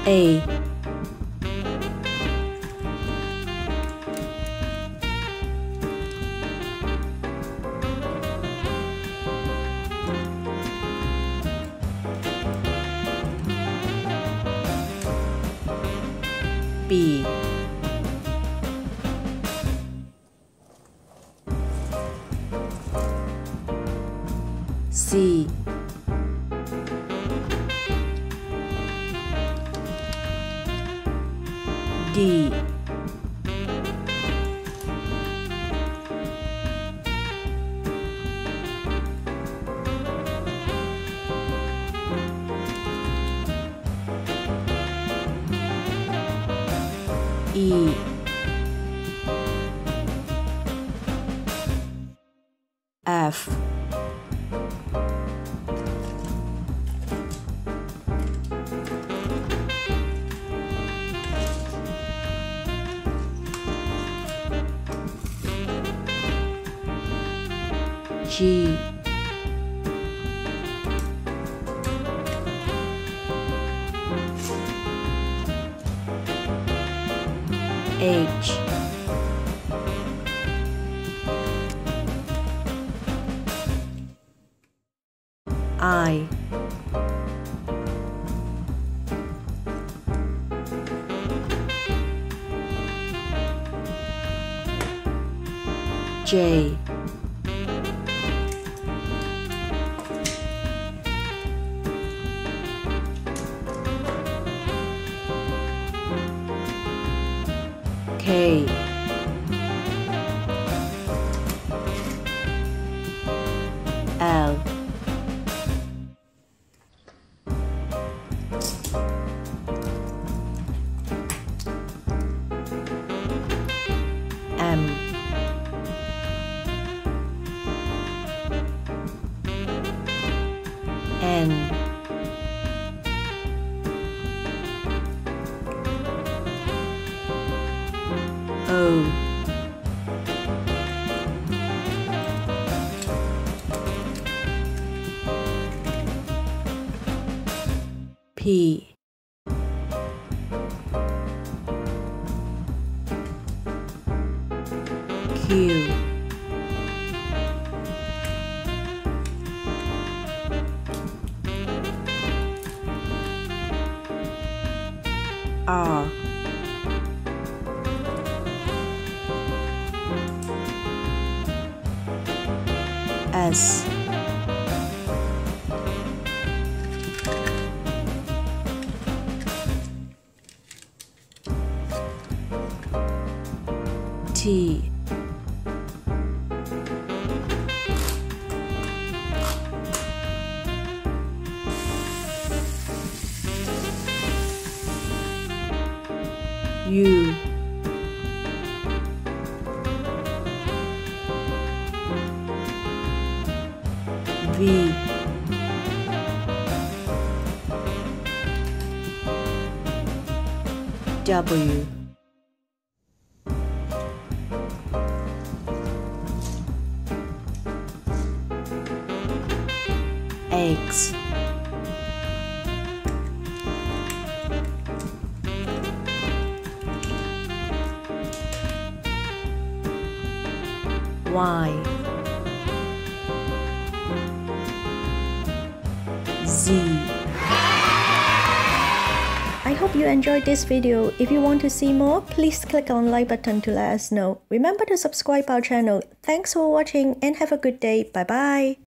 A. B. C. D. E. F. G. H. I. J. K. L. M. N. O. P. Q. R. S. T. U. V. W. X. Y. Z. I hope you enjoyed this video. If you want to see more, please click on like button to let us know. Remember to subscribe our channel. Thanks for watching and have a good day. Bye bye.